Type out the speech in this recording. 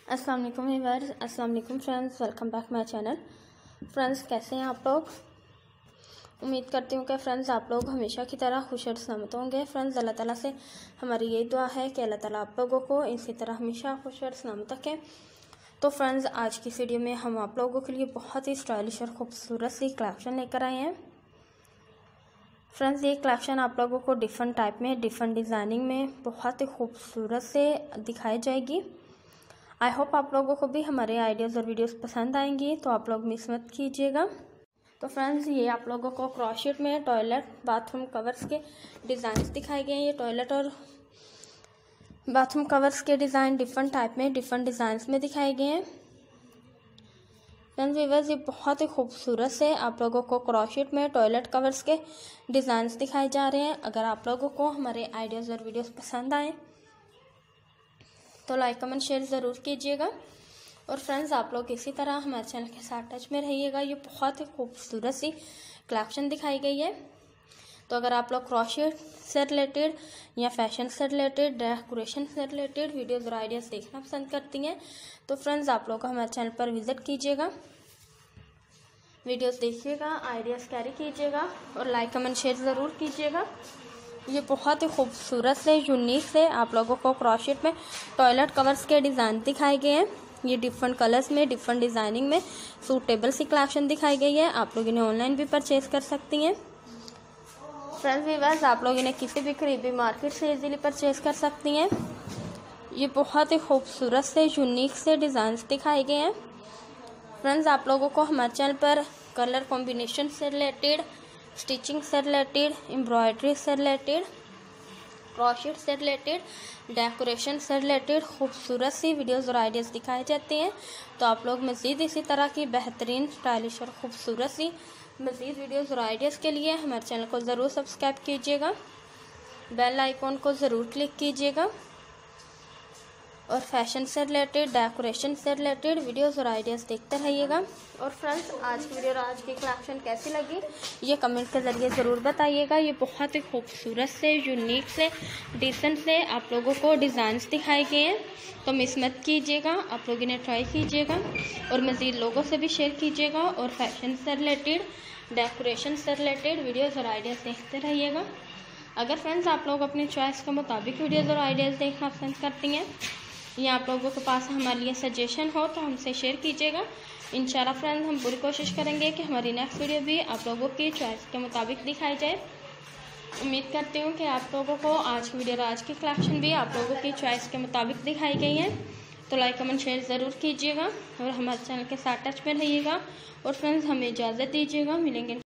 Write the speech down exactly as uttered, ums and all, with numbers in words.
अस्सलाम वालेकुम व्यूअर्स, अस्सलाम वालेकुम friends, welcome back my channel. Friends, कैसे हैं आप लोग? उम्मीद करती हूँ कि फ्रेंड्स आप लोग हमेशा की तरह खुश और सलामत होंगे। फ्रेंड्स, अल्लाह ताला से हमारी यही दुआ है कि अल्लाह ताला आप लोगों को इसी तरह हमेशा खुश और सलामत रखें। तो फ्रेंड्स, आज की वीडियो में हम आप लोगों के लिए बहुत ही स्टाइलिश और ख़ूबसूरत सी कलेक्शन लेकर आए हैं। फ्रेंड्स, ये कलेक्शन आप लोगों को डिफरेंट टाइप में, डिफरेंट डिज़ाइनिंग में बहुत ही खूबसूरत से दिखाई जाएगी। आई होप आप लोगों को भी हमारे आइडियाज़ और वीडियोस पसंद आएंगी, तो आप लोग मिस मत कीजिएगा। तो फ्रेंड्स, ये आप लोगों को क्रॉशेट में टॉयलेट बाथरूम कवर्स के डिज़ाइंस दिखाए गए हैं। ये टॉयलेट और बाथरूम कवर्स के डिज़ाइन डिफरेंट टाइप में, डिफरेंट डिज़ाइंस में दिखाए गए हैं। फ्रेंड्स व्यूअर्स, ये बहुत ही खूबसूरत से आप लोगों को क्रॉशेट में टॉयलेट कवर्स के डिज़ाइंस दिखाए जा रहे हैं। अगर आप लोगों को हमारे आइडियाज़ और वीडियोस पसंद आए तो लाइक कमेंट शेयर ज़रूर कीजिएगा। और फ्रेंड्स, आप लोग इसी तरह हमारे चैनल के साथ टच में रहिएगा। ये बहुत ही खूबसूरत सी कलेक्शन दिखाई गई है। तो अगर आप लोग क्रॉशेट से रिलेटेड या फैशन से रिलेटेड, डेकोरेशन से रिलेटेड वीडियोज़ और आइडियाज़ देखना पसंद करती हैं तो फ्रेंड्स आप लोग हमारे चैनल पर विज़िट कीजिएगा, वीडियोज़ देखिएगा, आइडियाज़ कैरी कीजिएगा और लाइक कमेंट शेयर ज़रूर कीजिएगा। ये बहुत ही खूबसूरत से, यूनिक से आप लोगों को क्रॉशेट में टॉयलेट कवर्स के डिज़ाइन दिखाए गए हैं। ये डिफरेंट कलर्स में, डिफरेंट डिज़ाइनिंग में सूटेबल सी कलेक्शन दिखाई गई है। आप लोग इन्हें ऑनलाइन भी परचेज कर सकती हैं। फ्रेंड्स व्यूअर्स, आप लोग इन्हें किसी भी करीबी मार्केट से इजीली परचेज कर सकती हैं। ये बहुत ही खूबसूरत से, यूनिक से डिज़ाइंस दिखाए गए हैं। फ्रेंड्स, आप लोगों को हमारे चैनल पर कलर कॉम्बिनेशन से रिलेटेड, स्टिचिंग से रिलेटेड, एम्ब्रॉयडरी से रिलेटेड, क्रॉशेट से रिलेटेड, डेकोरेशन से रिलेटेड खूबसूरत सी वीडियोज़ और आइडियाज़ दिखाए जाते हैं। तो आप लोग मज़ीद इसी तरह की बेहतरीन, स्टाइलिश और ख़ूबसूरत सी मज़ीद वीडियोज़ और आइडियाज़ के लिए हमारे चैनल को ज़रूर सब्सक्राइब कीजिएगा, बेल आइकॉन को ज़रूर क्लिक कीजिएगा और फैशन से रिलेटेड, डेकोरेशन से रिलेटेड वीडियोज़ और आइडियाज़ देखते रहिएगा। और फ्रेंड्स, आज की वीडियो और आज की कलेक्शन कैसी लगी ये कमेंट के ज़रिए ज़रूर बताइएगा। ये बहुत ही खूबसूरत से, यूनिक से, डिसेंट से आप लोगों को डिज़ाइंस दिखाए गए हैं। तो मिस मत कीजिएगा, आप लोग इन्हें ट्राई कीजिएगा और मज़ीद लोगों से भी शेयर कीजिएगा और फैशन से रिलेटेड, डेकोरेशन से रिलेटेड वीडियोज़ और आइडियाज़ देखते रहिएगा। अगर फ्रेंड्स आप लोग अपनी चॉइस के मुताबिक वीडियोज़ और आइडियाज़ देखना पसंद करती हैं या आप लोगों के पास हमारे लिए सजेशन हो तो हमसे शेयर कीजिएगा। इंशाल्लाह फ्रेंड्स, हम पूरी कोशिश करेंगे कि हमारी नेक्स्ट वीडियो भी आप लोगों की चॉइस के मुताबिक दिखाई जाए। उम्मीद करती हूँ कि आप लोगों को आज की वीडियो और आज की कलेक्शन भी आप लोगों की चॉइस के मुताबिक दिखाई गई है। तो लाइक कमेंट शेयर ज़रूर कीजिएगा और हमारे चैनल के साथ टच में रहिएगा। और फ्रेंड्स, हमें इजाज़त दीजिएगा, मिलेंगे